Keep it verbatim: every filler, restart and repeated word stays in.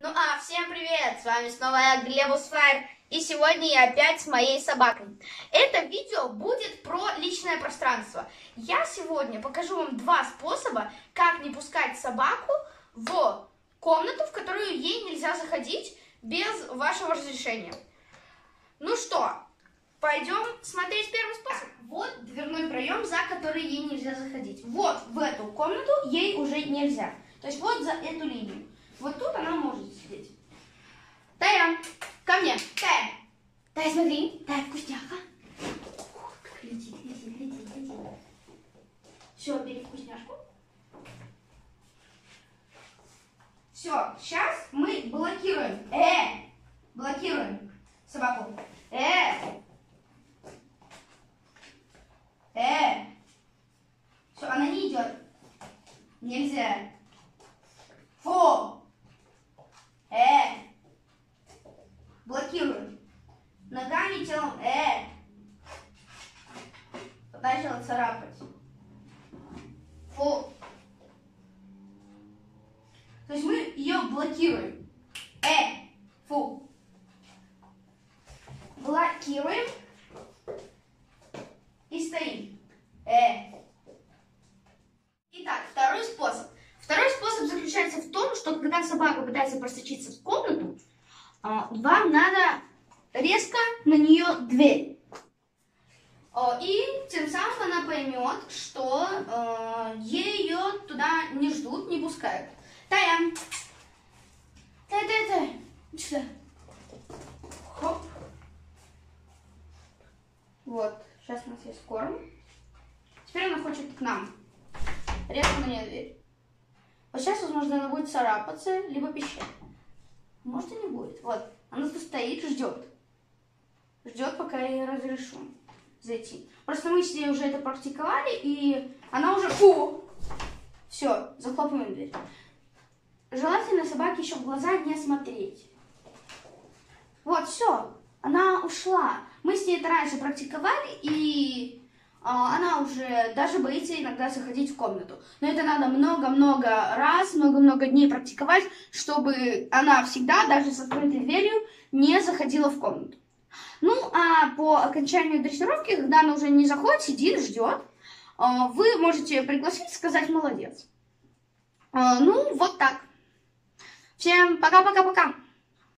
Ну а, всем привет! С вами снова я, Глебус Файр, и сегодня я опять с моей собакой. Это видео будет про личное пространство. Я сегодня покажу вам два способа, как не пускать собаку в комнату, в которую ей нельзя заходить без вашего разрешения. Ну что, пойдем смотреть первый способ. Вот дверной проем, за который ей нельзя заходить. Вот в эту комнату ей уже нельзя. То есть вот за эту линию. Вот тут она может сидеть. Тая, ко мне. Тая. Тая, смотри. Тая, вкусняха. Ух, как летит, летит, летит, летит. Все, бери вкусняшку. Все, сейчас мы блокируем. Э, блокируем собаку. Э. Э. Все, она не идет. Нельзя. Фу. Э. Блокируем. Ногами, телом. Э. Начала царапать. Фу. То есть мы ее блокируем. Э. Фу. Блокируем. И стоим. Э. Итак, второй способ. Второй способ заключается в том, что когда собака пытается просочиться в комнату, вам надо резко на нее дверь. И тем самым она поймет, что ее туда не ждут, не пускают. Тая! Тая, Тая, Тая! Иди сюда. Хоп. Вот, сейчас у нас есть корм. Теперь она хочет к нам. Резко на нее дверь. Вот сейчас, возможно, она будет царапаться, либо пищать. Может и не будет. Вот, она тут стоит, ждет. Ждет, пока я ей разрешу зайти. Просто мы с ней уже это практиковали, и она уже... Фу! Все, захлопываем дверь. Желательно собаке еще в глаза не смотреть. Вот, все, она ушла. Мы с ней это раньше практиковали, и... она уже даже боится иногда заходить в комнату. Но это надо много-много раз, много-много дней практиковать, чтобы она всегда, даже с открытой дверью, не заходила в комнату. Ну, а по окончанию дрессировки, когда она уже не заходит, сидит, ждет, вы можете пригласить, сказать «молодец». Ну, вот так. Всем пока-пока-пока.